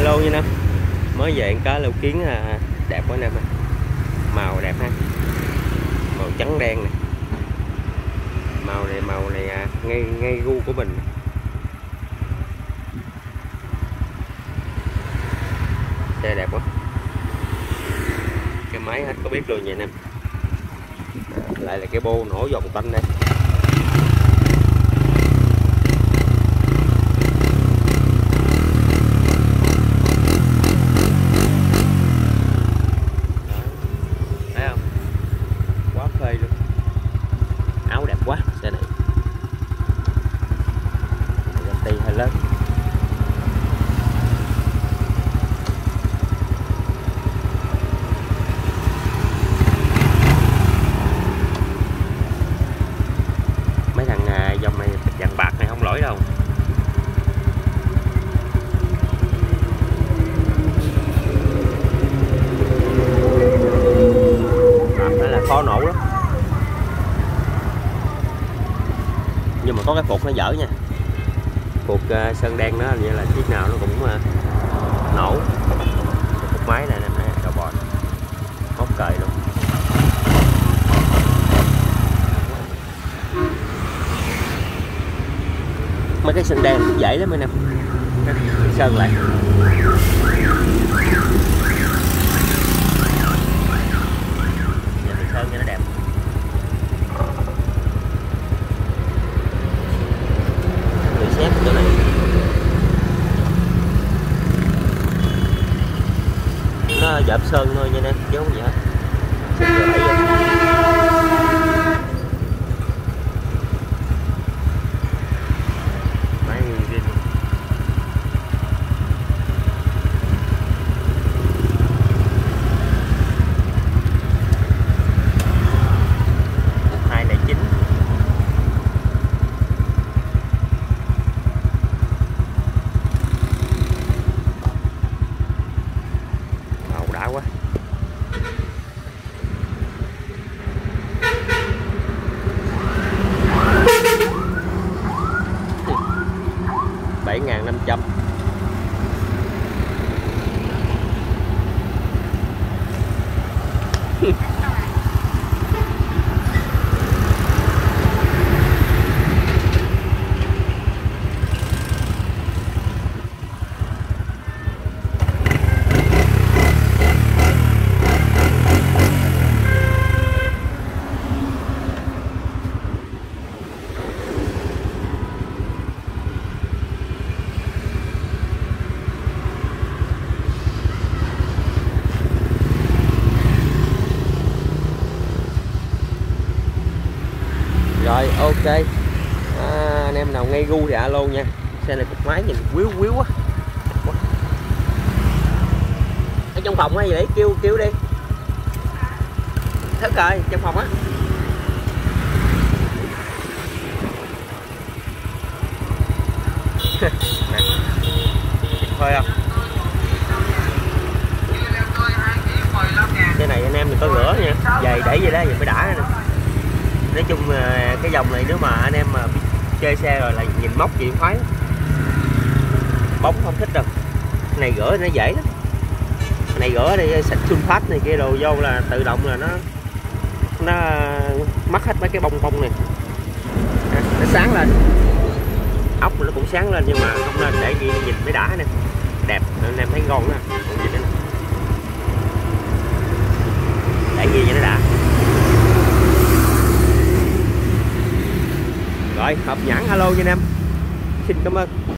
Alo nha Nam, mới về ăn cá lêu kiến đẹp quá Nam, màu đẹp ha, màu trắng đen này, màu này ngay gu của mình. Xe đẹp quá, cái máy hết có biết luôn vậy Nam. Lại là cái bô nổ vòng tanh đây. Thấy không? Quá phê luôn. Áo đẹp quá xe này. Ti hơi lớn. Mấy thằng dòng này vàng bạc này không lỗi đâu. Đó là khó nổ lắm. Nhưng mà có cái phục nó dở nha. Phục sơn đen đó như là chiếc nào nó cũng nổ. Phục máy này nè, đầu bò hốt cời luôn. Mấy cái sơn đen cũng dễ lắm anh em, sơn lại. Giờ mình sơn cho nó đẹp. Người xếp chỗ này nó dợp sơn thôi nha em, chứ không gì hết. Đã quá. $7.500. Rồi ok, anh em nào ngay gu thì alo nha. Xe này cục máy nhìn quýu quýu quá. Ở trong phòng hay gì đấy, kêu đi. Thức rồi, trong phòng á. Thôi không? Cái này anh em mình có rửa nha, giày để vậy đó, vậy phải đã nè. Nói chung cái dòng này nếu mà anh em mà chơi xe rồi là nhìn móc chị khoái, bóng không thích đâu. Cái này rửa nó dễ lắm. Cái này rửa đi xịt sunfat này kia đồ vô là tự động là nó mất hết mấy cái bông này, nó sáng lên, ốc nó cũng sáng lên, nhưng mà không nên để gì nhìn mới đã nè, đẹp anh em thấy ngon nè, để gì cho nó đã. Rồi, hộp nhãn alo nha anh em. Xin cảm ơn.